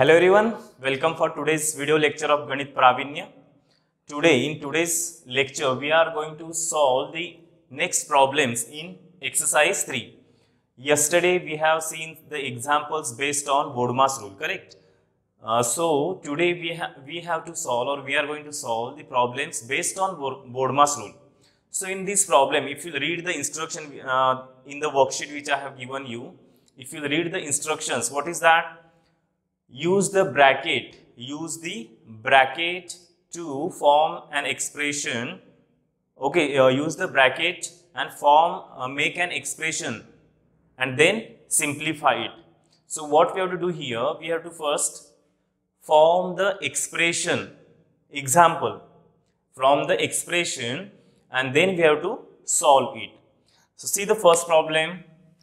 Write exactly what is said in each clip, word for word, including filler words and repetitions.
Hello everyone, welcome for today's video lecture of Ganit Pravinya. Today, in today's lecture, we are going to solve the next problems in exercise three. Yesterday, we have seen the examples based on Bodmas rule, correct? Uh, so, today we, ha we have to solve or we are going to solve the problems based on Bodmas rule. So, in this problem, if you read the instruction uh, in the worksheet which I have given you, if you read the instructions, what is that? Use the bracket, use the bracket to form an expression. Okay, uh, use the bracket and form, uh, make an expression and then simplify it. So, what we have to do here, we have to first form the expression, example from the expression, and then we have to solve it. So, see the first problem.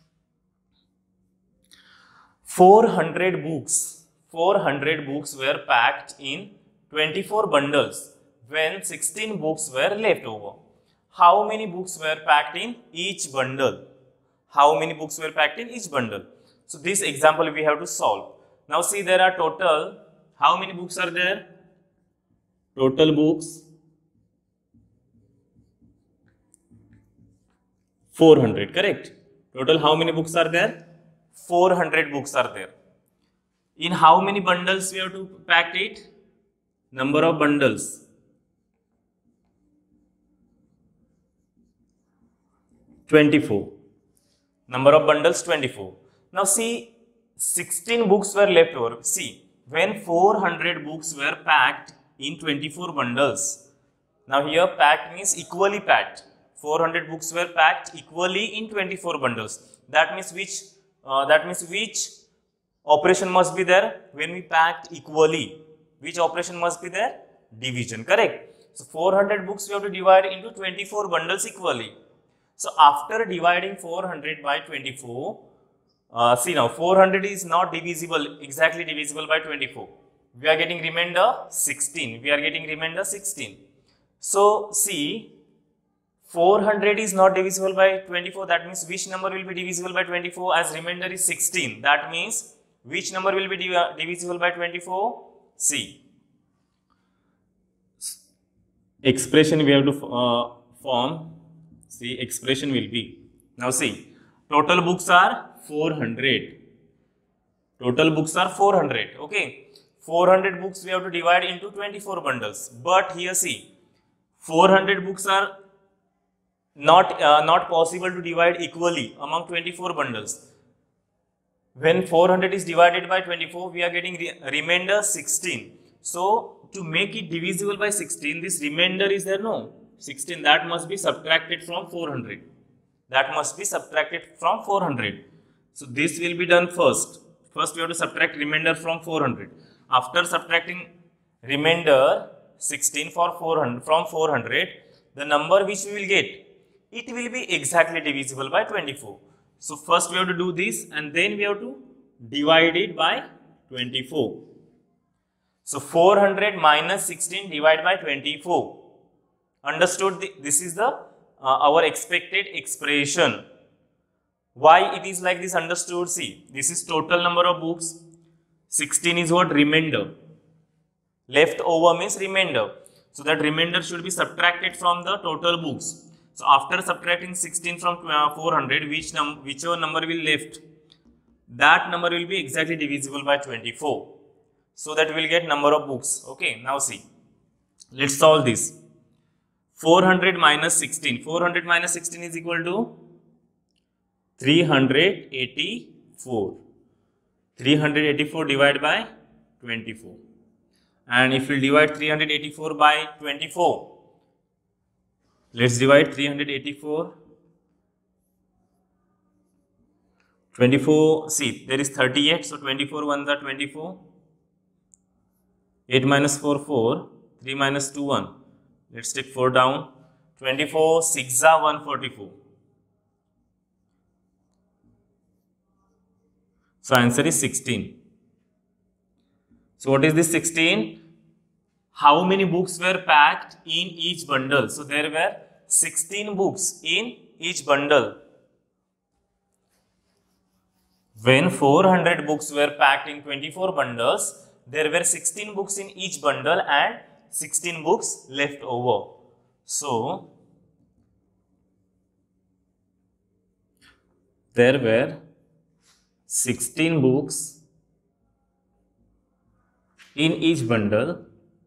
four hundred books, four hundred books were packed in twenty-four bundles when sixteen books were left over. How many books were packed in each bundle? How many books were packed in each bundle? So, this example we have to solve. Now, see, there are total, how many books are there? Total books four hundred, correct? Total how many books are there? four hundred books are there. In how many bundles we have to pack it? Number of bundles. twenty-four. Number of bundles twenty-four. Now see, sixteen books were left over. See, when four hundred books were packed in twenty-four bundles. Now here packed means equally packed. four hundred books were packed equally in twenty-four bundles. That means which uh, that means which operation must be there when we packed equally? Which operation must be there? Division, correct? So, four hundred books we have to divide into twenty-four bundles equally. So, after dividing four hundred by twenty-four, uh, see now four hundred is not divisible, exactly divisible by twenty-four. We are getting remainder sixteen. We are getting remainder sixteen. So, see, four hundred is not divisible by twenty-four. That means which number will be divisible by twenty-four as remainder is sixteen. That means which number will be div divisible by twenty-four? See, expression we have to uh, form. See, expression will be, now see, total books are four hundred. Total books are four hundred. Okay, four hundred books we have to divide into twenty-four bundles. But here see, four hundred books are not uh, not possible to divide equally among twenty-four bundles. When four hundred is divided by twenty-four, we are getting re remainder sixteen. So, to make it divisible by sixteen, this remainder is there, no? sixteen, that must be subtracted from four hundred. That must be subtracted from four hundred. So, this will be done first. First, we have to subtract remainder from four hundred. After subtracting remainder sixteen for four hundred, from four hundred, the number which we will get, it will be exactly divisible by twenty-four. So, first we have to do this and then we have to divide it by twenty-four. So, four hundred minus sixteen divided by twenty-four. Understood? The, this is the uh, our expected expression. Why it is like this? Understood? See, this is total number of books. sixteen is what? Remainder. Left over means remainder. So, that remainder should be subtracted from the total books. So, after subtracting sixteen from four hundred, which num whichever number will left, that number will be exactly divisible by twenty-four. So, that we will get number of books. Okay, now see, let's solve this. four hundred minus sixteen. four hundred minus sixteen is equal to three hundred eighty-four. three hundred eighty-four divided by twenty-four. And if we divide three hundred eighty-four by twenty-four, let's divide three hundred eighty-four. twenty-four, see, there is thirty-eight, so twenty-four ones are twenty-four. eight minus four, four. three minus two, one. Let's take four down. twenty-four, six are one hundred forty-four. So, answer is sixteen. So, what is this sixteen? How many books were packed in each bundle? So, there were sixteen books in each bundle. When four hundred books were packed in twenty-four bundles, there were sixteen books in each bundle and sixteen books left over. So there were sixteen books in each bundle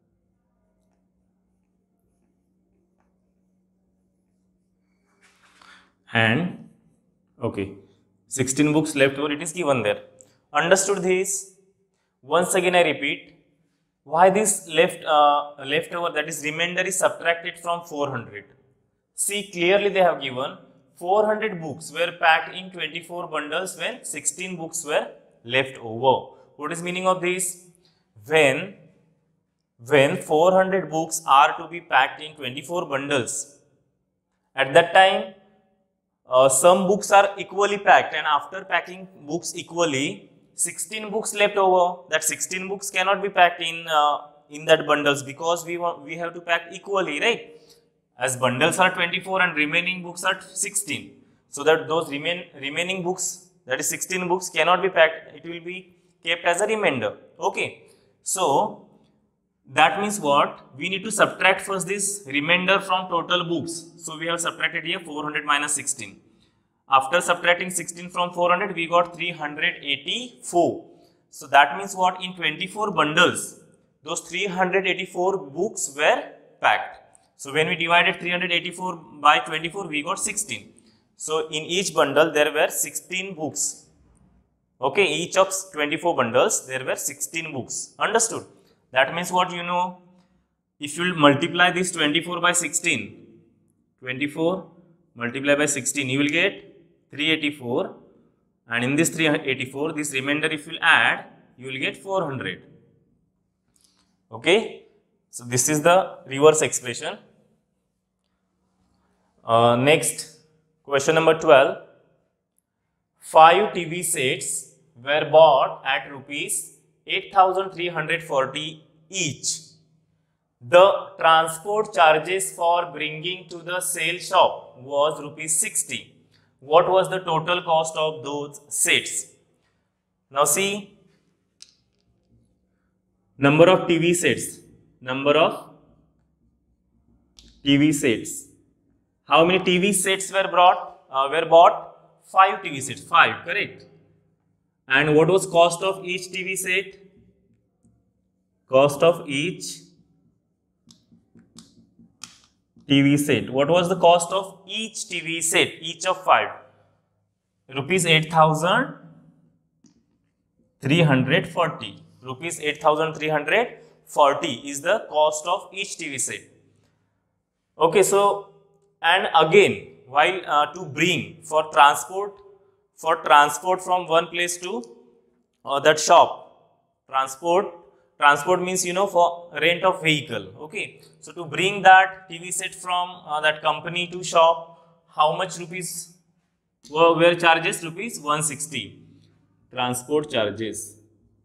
and okay, sixteen books left over, it is given there. Understood this? Once again I repeat, why this left uh, leftover, that is remainder, is subtracted from four hundred. See, clearly they have given four hundred books were packed in twenty-four bundles when sixteen books were left over. What is meaning of this? When, when four hundred books are to be packed in twenty-four bundles, at that time uh, some books are equally packed, and after packing books equally, sixteen books left over. That sixteen books cannot be packed in uh, in that bundles, because we want, we have to pack equally, right? As bundles are twenty-four and remaining books are sixteen, so that those remain remaining books, that is sixteen books, cannot be packed. It will be kept as a remainder. Okay, so that means what? We need to subtract first this remainder from total books. So we have subtracted here four hundred minus sixteen. After subtracting sixteen from four hundred, we got three hundred eighty-four. So that means what? In twenty-four bundles, those three hundred eighty-four books were packed. So when we divided three hundred eighty-four by twenty-four, we got sixteen. So in each bundle there were sixteen books. Okay, each of twenty-four bundles there were sixteen books. Understood? That means what, you know, if you multiply this twenty-four by sixteen, twenty-four multiply by sixteen, you will get three hundred eighty-four, and in this three hundred eighty-four, this remainder if you add, you will get four hundred. Okay, so this is the reverse expression. Uh, next, question number twelve. Five T V sets were bought at rupees eight thousand three hundred forty each. The transport charges for bringing to the sale shop was rupees sixty. What was the total cost of those sets? Now see, number of T V sets, number of T V sets. How many T V sets were brought? Uh, were bought? Five T V sets. Five, correct. And what was cost of each T V set? Cost of each T V set. What was the cost of each T V set? Each of five. Rupees eight thousand three hundred forty. Rupees eight thousand three hundred forty is the cost of each T V set. Okay, so and again, while uh, to bring for transport, for transport from one place to uh, that shop, transport. Transport means, you know, for rent of vehicle. Okay, so to bring that T V set from uh, that company to shop, how much rupees were, were charges? Rupees one hundred sixty. Transport charges.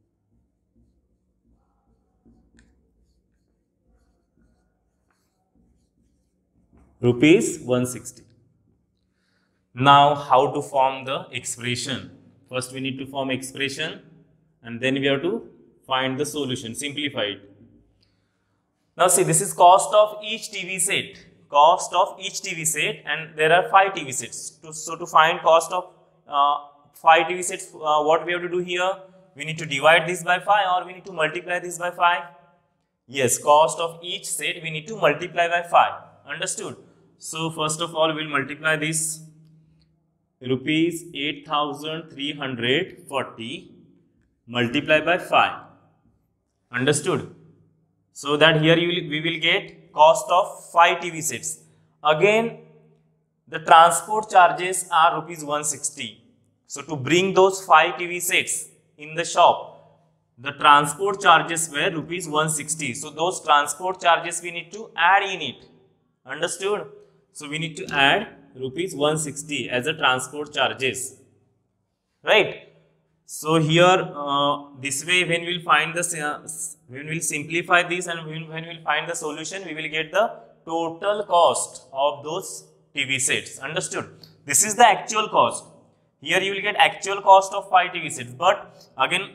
Rupees one hundred sixty. Now, how to form the expression? First, we need to form expression, and then we have to find the solution, simplify it. Now see, this is cost of each T V set, cost of each T V set, and there are five T V sets. To, so to find cost of uh, five T V sets, uh, what we have to do here? We need to divide this by five, or we need to multiply this by five. Yes, cost of each set we need to multiply by five. Understood? So first of all, we will multiply this rupees eight thousand three hundred forty multiply by five. Understood? So that here you will, we will get cost of five T V sets. Again, the transport charges are rupees one hundred sixty. So to bring those five T V sets in the shop, the transport charges were rupees one hundred sixty. So those transport charges we need to add in it. Understood? So we need to add rupees one hundred sixty as a transport charges. Right? So here, uh, this way, when we will find the, uh, when we will simplify this and when, when we will find the solution, we will get the total cost of those T V sets. Understood? This is the actual cost. Here you will get actual cost of five T V sets. But again,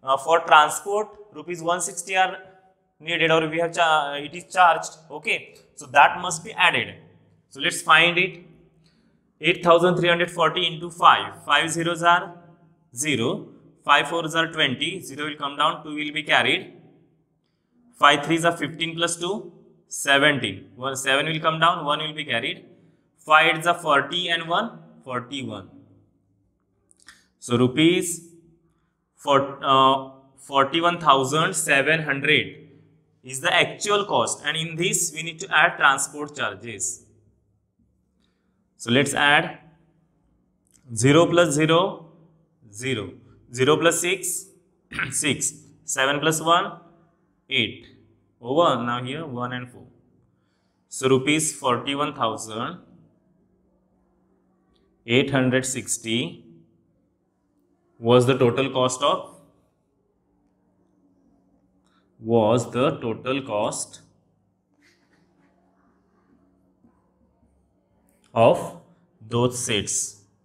uh, for transport rupees one sixty are needed, or we have it is charged. Okay, so that must be added. So let's find it. eight thousand three hundred forty into five, five zeros are zero, five fours are twenty, zero will come down, two will be carried, five threes are fifteen plus two, seventeen, one, seven will come down, one will be carried, five eights are forty and one, forty-one. So rupees for uh, forty-one thousand seven hundred is the actual cost, and in this we need to add transport charges. So let's add zero plus zero, zero, zero plus six, six, seven plus one, eight, over, now here one and four. So rupees forty-one thousand eight hundred sixty was the total cost of was the total cost of those sets.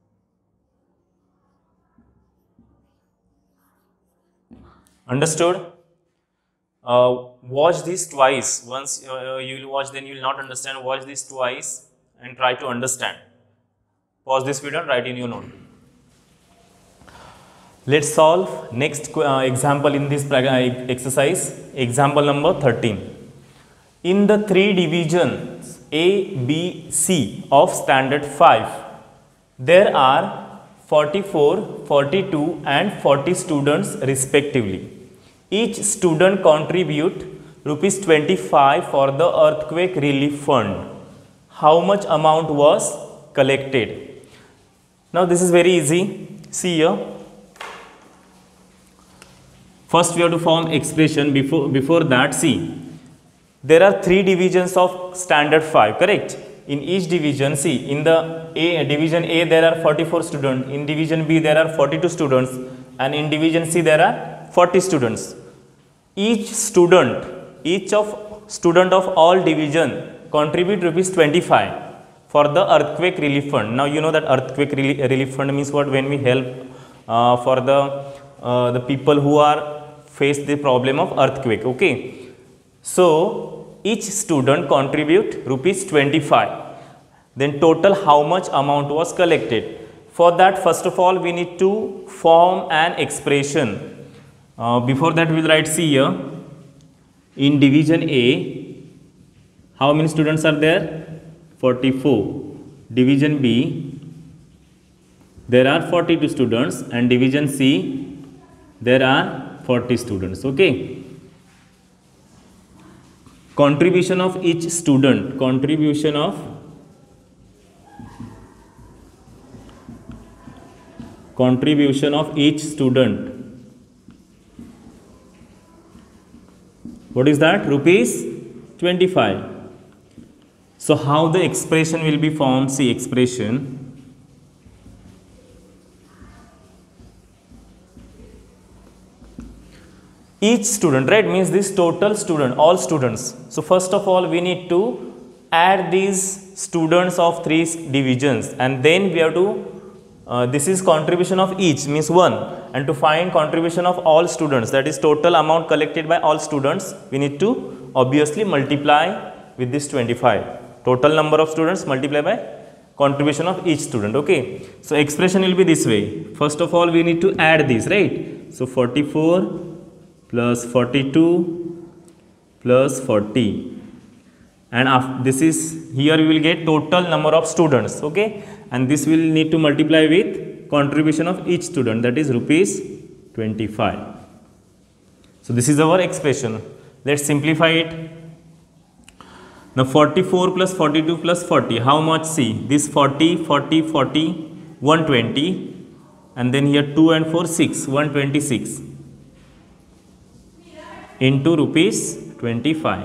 Understood? Uh, watch this twice. Once uh, you will watch, then you will not understand. Watch this twice and try to understand. Pause this video and write in your note. Let's solve next uh, example in this exercise. Example number thirteen. In the three divisions A, B, C of standard five, there are forty-four, forty-two and forty students respectively. Each student contribute rupees twenty-five for the earthquake relief fund. How much amount was collected? Now this is very easy. See here. First we have to form expression. Before, before that, see, there are three divisions of standard five, correct? In each division, see, in the A, division A there are forty-four students, in division B there are forty-two students, and in division C there are forty students. Each student, each of student of all division contribute rupees twenty-five for the earthquake relief fund. Now you know that earthquake relief fund means what? When we help uh, for the uh, the people who are face the problem of earthquake. Okay, so each student contribute rupees twenty-five. Then total how much amount was collected? For that, first of all we need to form an expression. Uh, before that we will write, see here, in division A how many students are there? forty-four. Division B there are forty-two students, and division C there are forty students. Okay, contribution of each student, contribution of contribution of each student, what is that? Rupees twenty-five. So how the expression will be formed? See, expression, each student, right, means this total student, all students. So first of all we need to add these students of three divisions, and then we have to uh, this is contribution of each, means one, and to find contribution of all students, that is total amount collected by all students, we need to obviously multiply with this twenty-five. Total number of students multiply by contribution of each student. Okay, so expression will be this way. First of all we need to add this, right? So forty-four plus forty-two plus forty, and after this is, here we will get total number of students. Okay, and this will need to multiply with contribution of each student, that is rupees twenty-five. So this is our expression. Let's simplify it. Now forty-four plus forty-two plus forty, how much? See, this forty, forty, forty, one hundred twenty, and then here two and four, six, one hundred twenty-six into rupees twenty-five.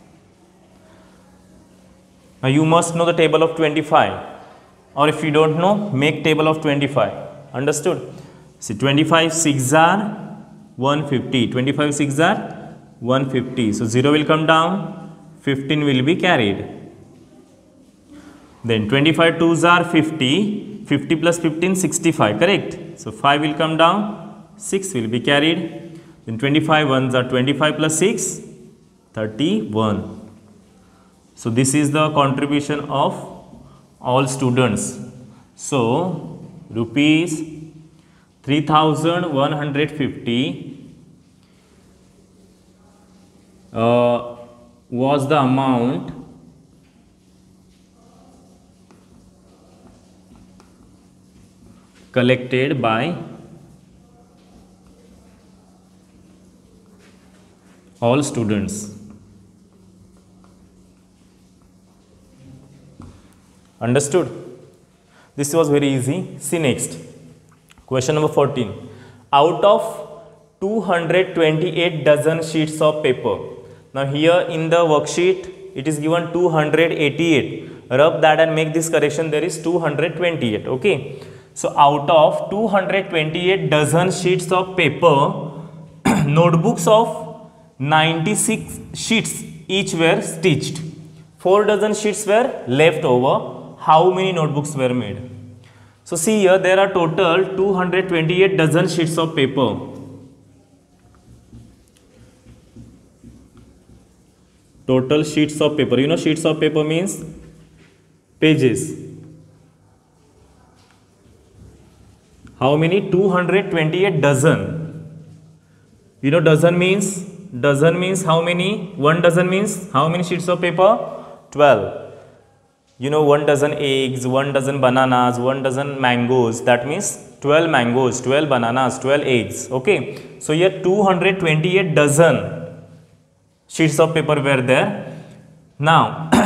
Now you must know the table of twenty-five, or if you don't know, make table of twenty-five. Understood? See, twenty-five six are one hundred fifty, twenty-five six are one hundred fifty, so zero will come down, fifteen will be carried. Then twenty-five twos are fifty, fifty plus fifteen, sixty-five, correct? So five will come down, six will be carried. Then twenty-five ones are twenty-five plus six, thirty-one. So this is the contribution of all students. So rupees three thousand one hundred fifty uh, was the amount collected by all students. Understood? This was very easy. See next. Question number fourteen. Out of two hundred twenty-eight dozen sheets of paper. Now here in the worksheet it is given two hundred eighty-eight. Rub that and make this correction. There is two hundred twenty-eight. Okay. So out of two hundred twenty-eight dozen sheets of paper, notebooks of ninety-six sheets each were stitched. four dozen sheets were left over. How many notebooks were made? So see here, there are total two hundred twenty-eight dozen sheets of paper. Total sheets of paper. You know, sheets of paper means pages. How many? two hundred twenty-eight dozen. You know, dozen means dozen means how many? One dozen means how many sheets of paper? twelve. You know, one dozen eggs, one dozen bananas, one dozen mangoes. That means twelve mangoes, twelve bananas, twelve eggs. Okay. So here two hundred twenty-eight dozen sheets of paper were there. Now,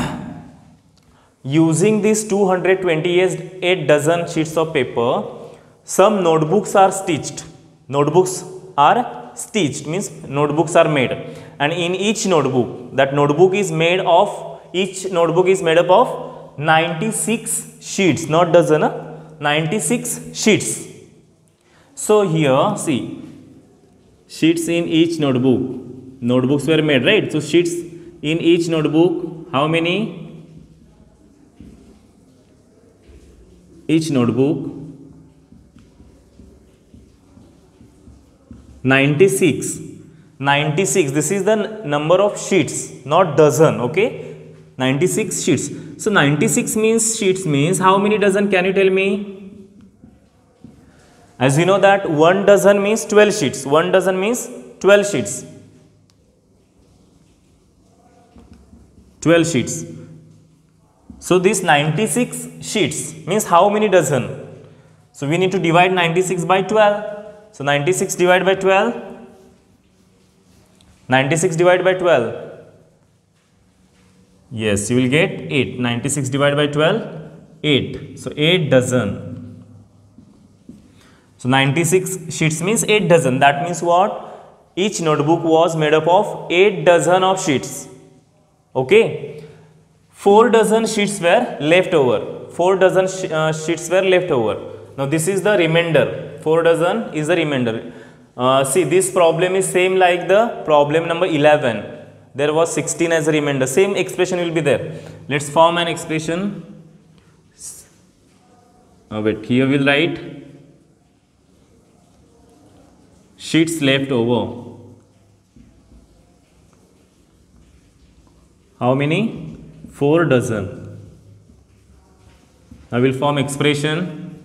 using these two hundred twenty-eight dozen sheets of paper, some notebooks are stitched. Notebooks are stitched means notebooks are made, and in each notebook, that notebook is made of each notebook is made up of ninety-six sheets, not dozen, ninety-six sheets. So here see, sheets in each notebook, notebooks were made, right? So sheets in each notebook, how many? Each notebook ninety-six. ninety-six, this is the number of sheets, not dozen. Okay, ninety-six sheets. So ninety-six means sheets means how many dozen? Can you tell me? As you know that one dozen means twelve sheets. One dozen means twelve sheets. twelve sheets. So this ninety-six sheets means how many dozen? So we need to divide ninety-six by twelve. So ninety-six divided by twelve. ninety-six divided by twelve. Yes, you will get eight. ninety-six divided by twelve, eight. So eight dozen. So ninety-six sheets means eight dozen. That means what? Each notebook was made up of eight dozen of sheets. Okay. four dozen sheets were left over. four dozen sh uh, sheets were left over. Now this is the remainder. four dozen is the remainder. Uh, see, this problem is same like the problem number eleven. There was sixteen as a remainder. Same expression will be there. Let's form an expression. Uh, wait, here we'll write sheets left over. How many? four dozen. I will form expression.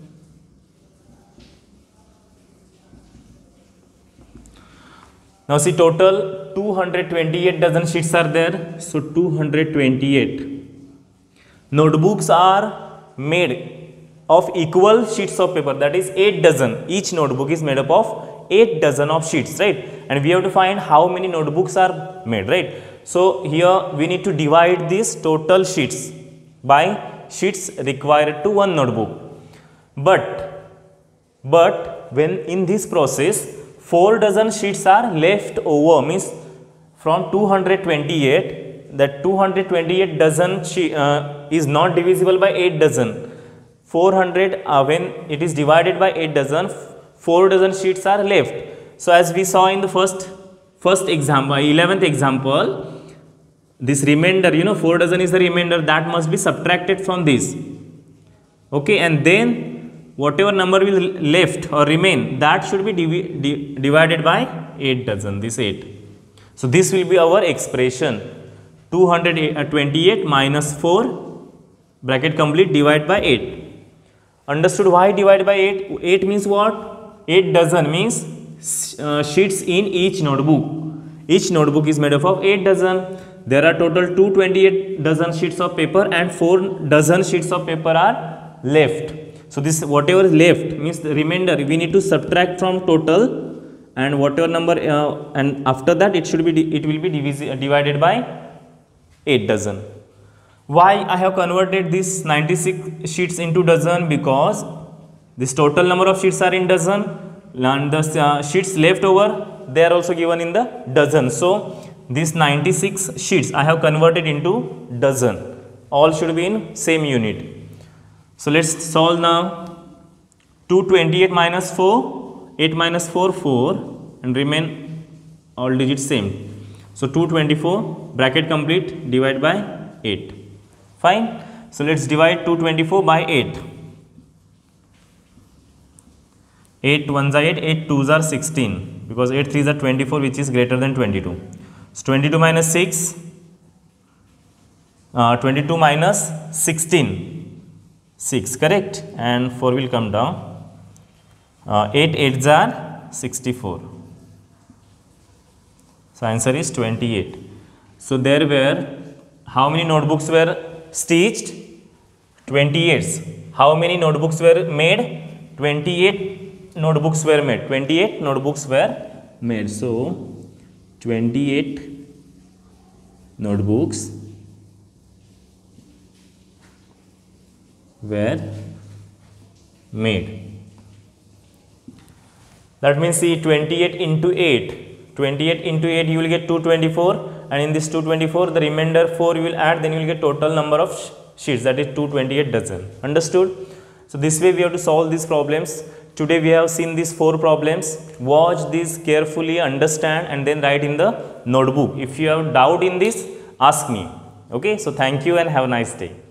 Now see, total two hundred twenty-eight dozen sheets are there. So two hundred twenty-eight. Notebooks are made of equal sheets of paper, that is eight dozen. Each notebook is made up of eight dozen of sheets, right? And we have to find how many notebooks are made, right? So here we need to divide these total sheets by sheets required to one notebook. But, but when in this process, four dozen sheets are left over, means from two hundred twenty-eight, that two hundred twenty-eight dozen uh, is not divisible by eight dozen. four hundred, uh, when it is divided by eight dozen, four dozen sheets are left. So as we saw in the first, first example, eleventh example, this remainder, you know, four dozen is the remainder, that must be subtracted from this. Okay, and then whatever number will left or remain, that should be divi di divided by eight dozen, this eight. So this will be our expression. two hundred twenty-eight minus four, bracket complete, divide by eight. Understood why divide by eight? eight means what? eight dozen means uh, sheets in each notebook. Each notebook is made up of eight dozen. There are total two hundred twenty-eight dozen sheets of paper and four dozen sheets of paper are left. So this whatever is left means the remainder we need to subtract from total, and whatever number uh, and after that it should be it will be divided by eight dozen. Why I have converted this ninety-six sheets into dozen? Because this total number of sheets are in dozen and the uh, sheets left over they are also given in the dozen. So this ninety-six sheets I have converted into dozen. All should be in same unit. So let's solve now. two hundred twenty-eight minus four, eight minus four, four, and remain all digits same. So two hundred twenty-four, bracket complete, divide by eight. Fine. So let's divide two hundred twenty-four by eight. eight ones are eight, eight twos are sixteen, because eight threes are twenty-four, which is greater than twenty-two. So twenty-two minus six, uh, twenty-two minus sixteen, six, correct, and four will come down. uh, eight eights are sixty-four. So answer is twenty-eight. So there were how many notebooks were stitched? twenty-eight. How many notebooks were made? twenty-eight notebooks were made. twenty-eight notebooks were made. So twenty-eight notebooks were made. That means see twenty-eight into eight. twenty-eight into eight you will get two hundred twenty-four, and in this two hundred twenty-four the remainder four you will add, then you will get total number of sheets, that is two hundred twenty-eight dozen. Understood? So this way we have to solve these problems. Today we have seen these four problems. Watch these carefully, understand, and then write in the notebook. If you have doubt in this, ask me. Okay, so thank you and have a nice day.